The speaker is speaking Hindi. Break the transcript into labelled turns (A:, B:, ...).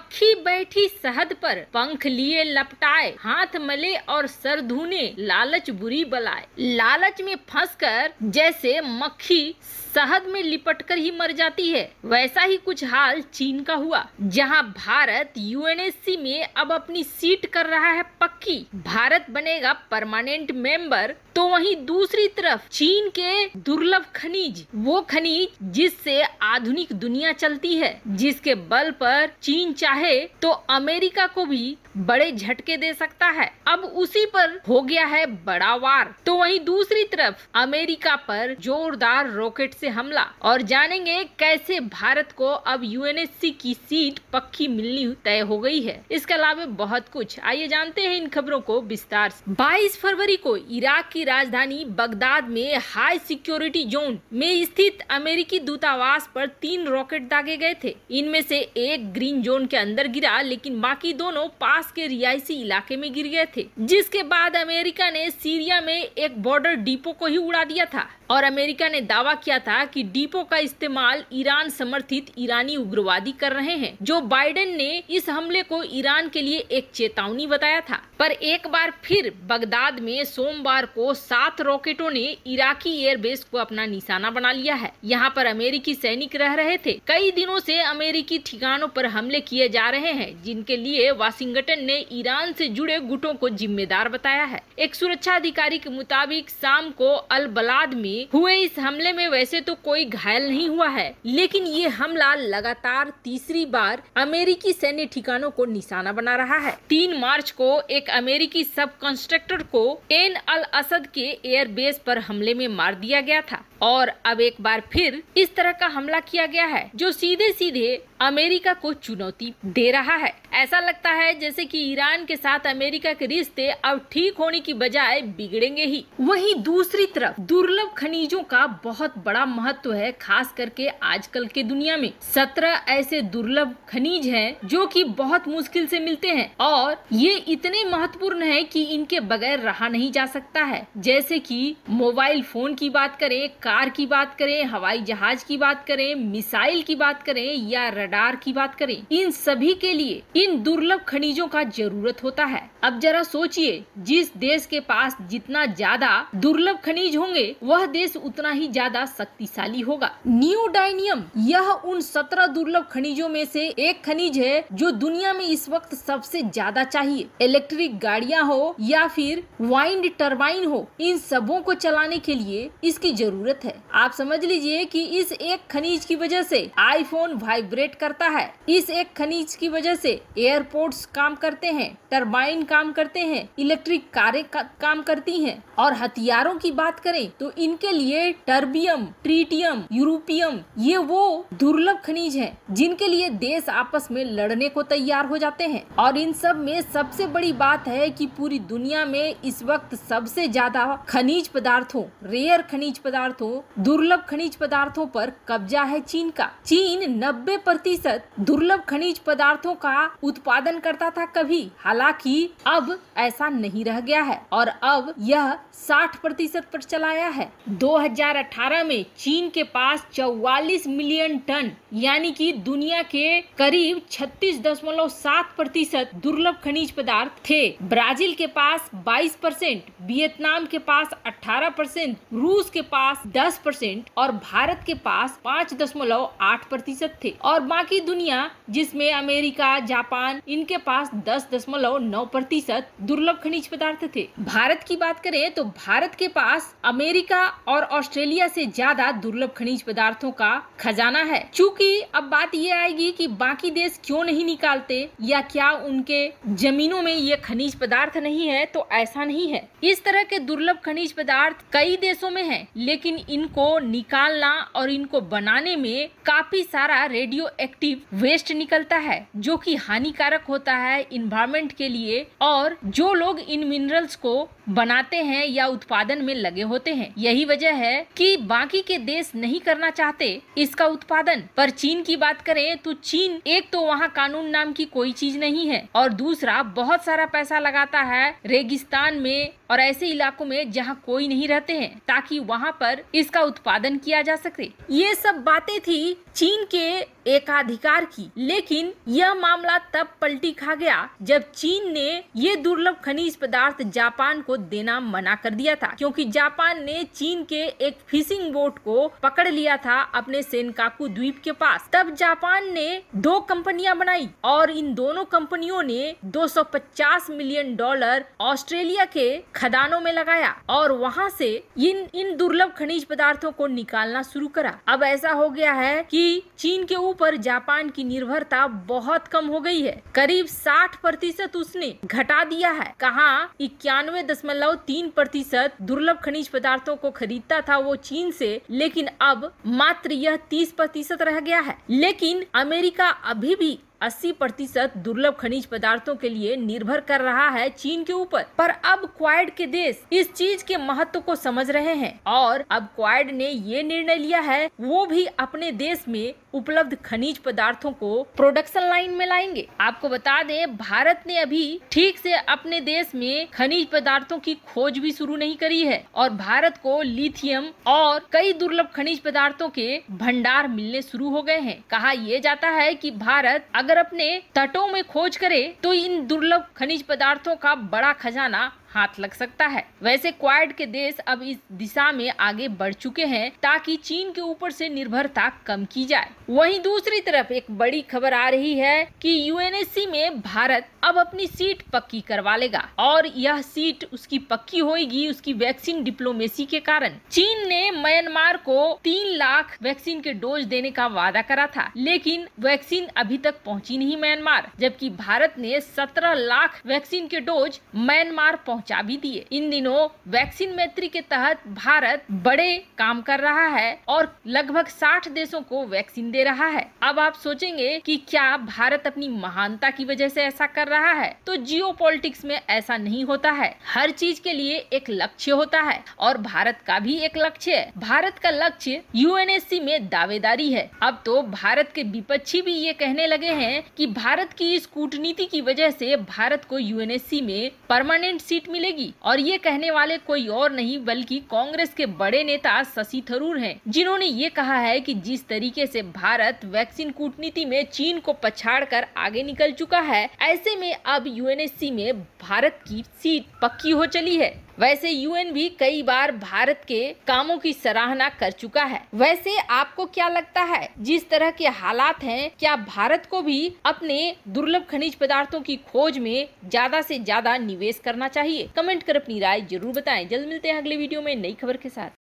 A: मक्खी बैठी शहद पर, पंख लिए लपटाए, हाथ मले और सर धुने, लालच बुरी बलाए। लालच में फंसकर जैसे मक्खी शहद में लिपटकर ही मर जाती है, वैसा ही कुछ हाल चीन का हुआ। जहां भारत यूएनएससी में अब अपनी सीट कर रहा है पक्की, भारत बनेगा परमानेंट मेंबर, तो वहीं दूसरी तरफ चीन के दुर्लभ खनिज, वो खनिज जिससे आधुनिक दुनिया चलती है, जिसके बल पर चीन चाहे तो अमेरिका को भी बड़े झटके दे सकता है, अब उसी पर हो गया है बड़ा वार। तो वहीं दूसरी तरफ अमेरिका पर जोरदार रॉकेट से हमला, और जानेंगे कैसे भारत को अब यूएनएससी की सीट पक्की मिलनी तय हो गई है। इसके अलावा बहुत कुछ, आइए जानते हैं इन खबरों को विस्तार से। 22 फरवरी को इराक की राजधानी बगदाद में हाई सिक्योरिटी जोन में स्थित अमेरिकी दूतावास पर 3 रॉकेट दागे गए थे। इनमें से एक ग्रीन जोन के अंदर गिरा, लेकिन बाकी दोनों पास के रिहायशी इलाके में गिर गए थे, जिसके बाद अमेरिका ने सीरिया में एक बॉर्डर डिपो को ही उड़ा दिया था, और अमेरिका ने दावा किया था कि डिपो का इस्तेमाल ईरान समर्थित ईरानी उग्रवादी कर रहे हैं। जो बाइडेन ने इस हमले को ईरान के लिए एक चेतावनी बताया था, पर एक बार फिर बगदाद में सोमवार को 7 रॉकेटों ने इराकी एयरबेस को अपना निशाना बना लिया है। यहाँ पर अमेरिकी सैनिक रह रहे थे। कई दिनों से अमेरिकी ठिकानों पर हमले किए जा रहे हैं, जिनके लिए वाशिंगटन ने ईरान से जुड़े गुटों को जिम्मेदार बताया है। एक सुरक्षा अधिकारी के मुताबिक शाम को अल बलाद में हुए इस हमले में वैसे तो कोई घायल नहीं हुआ है, लेकिन ये हमला लगातार तीसरी बार अमेरिकी सैन्य ठिकानों को निशाना बना रहा है। 3 मार्च को एक अमेरिकी सब कंस्ट्रक्टर को एन अल असद के एयरबेस पर हमले में मार दिया गया था, और अब एक बार फिर इस तरह का हमला किया गया है, जो सीधे सीधे अमेरिका को चुनौती दे रहा है। ऐसा लगता है जैसे कि ईरान के साथ अमेरिका के रिश्ते अब ठीक होने की बजाय बिगड़ेंगे ही। वहीं दूसरी तरफ दुर्लभ खनिजों का बहुत बड़ा महत्व है, खास करके आजकल के दुनिया में। 17 ऐसे दुर्लभ खनिज हैं जो कि बहुत मुश्किल से मिलते हैं, और ये इतने महत्वपूर्ण है कि इनके बगैर रहा नहीं जा सकता है। जैसे कि मोबाइल फोन की बात करें, कार की बात करें, हवाई जहाज की बात करें, मिसाइल की बात करें या रडार की बात करें, इन सभी के लिए इन दुर्लभ खनिजों का जरूरत होता है। अब जरा सोचिए, जिस देश के पास जितना ज्यादा दुर्लभ खनिज होंगे, वह देश उतना ही ज्यादा शक्तिशाली होगा। न्यूडाइनियम यह उन 17 दुर्लभ खनिजों में से एक खनिज है जो दुनिया में इस वक्त सबसे ज्यादा चाहिए। इलेक्ट्रिक गाड़ियां हो या फिर वाइंड टरबाइन हो, इन सबों को चलाने के लिए इसकी जरूरत है। आप समझ लीजिए कि इस एक खनिज की वजह से आईफोन वाइब्रेट करता है, इस एक खनिज की वजह से एयरपोर्ट्स काम करते हैं, टरबाइन काम करते हैं, इलेक्ट्रिक कारें काम करती हैं, और हथियारों की बात करें तो इनके लिए टर्बियम, ट्रीटियम, यूरोपियम, ये वो दुर्लभ खनिज हैं जिनके लिए देश आपस में लड़ने को तैयार हो जाते हैं। और इन सब में सबसे बड़ी बात है कि पूरी दुनिया में इस वक्त सबसे ज्यादा खनिज पदार्थों, रेयर खनिज पदार्थों, दुर्लभ खनिज पदार्थों पर कब्जा है चीन का। चीन 90% दुर्लभ खनिज पदार्थों का उत्पादन करता था कभी, हालांकि अब ऐसा नहीं रह गया है, और अब यह 60% पर चला आया है। 2018 में चीन के पास 44 मिलियन टन, यानी कि दुनिया के करीब 36.7% दुर्लभ खनिज पदार्थ थे। ब्राजील के पास 22%, वियतनाम के पास 18%, रूस के पास 10% और भारत के पास 5.8% थे, और बाकी दुनिया जिसमें अमेरिका, जापान, इनके पास 10.9% दुर्लभ खनिज पदार्थ थे। भारत की बात करें तो भारत के पास अमेरिका और ऑस्ट्रेलिया से ज्यादा दुर्लभ खनिज पदार्थों का खजाना है। चूंकि अब बात ये आएगी कि बाकी देश क्यों नहीं निकालते, या क्या उनके जमीनों में ये खनिज पदार्थ नहीं है, तो ऐसा नहीं है। इस तरह के दुर्लभ खनिज पदार्थ कई देशों में है, लेकिन इनको निकालना और इनको बनाने में काफी सारा रेडियो एक्टिव वेस्ट निकलता है, जो कि हानिकारक होता है इन्वायरमेंट के लिए, और जो लोग इन मिनरल्स को बनाते हैं या उत्पादन में लगे होते हैं। यही वजह है कि बाकी के देश नहीं करना चाहते इसका उत्पादन। पर चीन की बात करें तो चीन, एक तो वहाँ कानून नाम की कोई चीज नहीं है, और दूसरा बहुत सारा पैसा लगाता है रेगिस्तान में और ऐसे इलाकों में जहाँ कोई नहीं रहते हैं, ताकि वहाँ पर इसका उत्पादन किया जा सके। ये सब बातें थी चीन के एकाधिकार की। लेकिन यह मामला तब पलटी खा गया जब चीन ने ये दुर्लभ खनिज पदार्थ जापान को देना मना कर दिया था, क्योंकि जापान ने चीन के एक फिशिंग बोट को पकड़ लिया था अपने सेनकाकू द्वीप के पास। तब जापान ने 2 कंपनियां बनाई और इन दोनों कंपनियों ने $250 मिलियन ऑस्ट्रेलिया के खदानों में लगाया और वहां से इन दुर्लभ खनिज पदार्थों को निकालना शुरू करा। अब ऐसा हो गया है कि चीन के ऊपर जापान की निर्भरता बहुत कम हो गई है। करीब 60% उसने घटा दिया है। कहाँ 91.3% दुर्लभ खनिज पदार्थों को खरीदता था वो चीन से, लेकिन अब मात्र यह 30% रह गया है। लेकिन अमेरिका अभी भी 80% दुर्लभ खनिज पदार्थों के लिए निर्भर कर रहा है चीन के ऊपर। पर अब क्वाड के देश इस चीज के महत्व को समझ रहे हैं और अब क्वाड ने ये निर्णय लिया है वो भी अपने देश में उपलब्ध खनिज पदार्थों को प्रोडक्शन लाइन में लाएंगे। आपको बता दें, भारत ने अभी ठीक से अपने देश में खनिज पदार्थों की खोज भी शुरू नहीं करी है और भारत को लिथियम और कई दुर्लभ खनिज पदार्थों के भंडार मिलने शुरू हो गए हैं। कहा यह जाता है कि भारत अगर अपने तटों में खोज करे तो इन दुर्लभ खनिज पदार्थों का बड़ा खजाना हाथ लग सकता है। वैसे क्वाड के देश अब इस दिशा में आगे बढ़ चुके हैं ताकि चीन के ऊपर से निर्भरता कम की जाए। वहीं दूसरी तरफ एक बड़ी खबर आ रही है कि यूएनएससी में भारत अब अपनी सीट पक्की करवा लेगा और यह सीट उसकी पक्की होगी उसकी वैक्सीन डिप्लोमेसी के कारण। चीन ने म्यांमार को 3 लाख वैक्सीन के डोज देने का वादा करा था, लेकिन वैक्सीन अभी तक पहुंची नहीं म्यांमार, जबकि भारत ने 17 लाख वैक्सीन के डोज म्यांमार पहुंचा भी दिए। इन दिनों वैक्सीन मैत्री के तहत भारत बड़े काम कर रहा है और लगभग 60 देशों को वैक्सीन दे रहा है। अब आप सोचेंगे कि क्या भारत अपनी महानता की वजह से ऐसा कर रहा है? तो जियोपॉलिटिक्स में ऐसा नहीं होता है। हर चीज के लिए एक लक्ष्य होता है और भारत का भी एक लक्ष्य है। भारत का लक्ष्य यूएनएससी में दावेदारी है। अब तो भारत के विपक्षी भी ये कहने लगे हैं कि भारत की इस कूटनीति की वजह से भारत को यूएनएससी में परमानेंट सीट मिलेगी। और ये कहने वाले कोई और नहीं बल्कि कांग्रेस के बड़े नेता शशि थरूर हैं, जिन्होंने ये कहा है कि जिस तरीके से भारत वैक्सीन कूटनीति में चीन को पछाड़कर आगे निकल चुका है, ऐसे में अब यूएनएससी में भारत की सीट पक्की हो चली है। वैसे यूएन भी कई बार भारत के कामों की सराहना कर चुका है। वैसे आपको क्या लगता है, जिस तरह के हालात हैं, क्या भारत को भी अपने दुर्लभ खनिज पदार्थों की खोज में ज्यादा से ज्यादा निवेश करना चाहिए? कमेंट कर अपनी राय जरूर बताएं। जल्द मिलते हैं अगले वीडियो में नई खबर के साथ।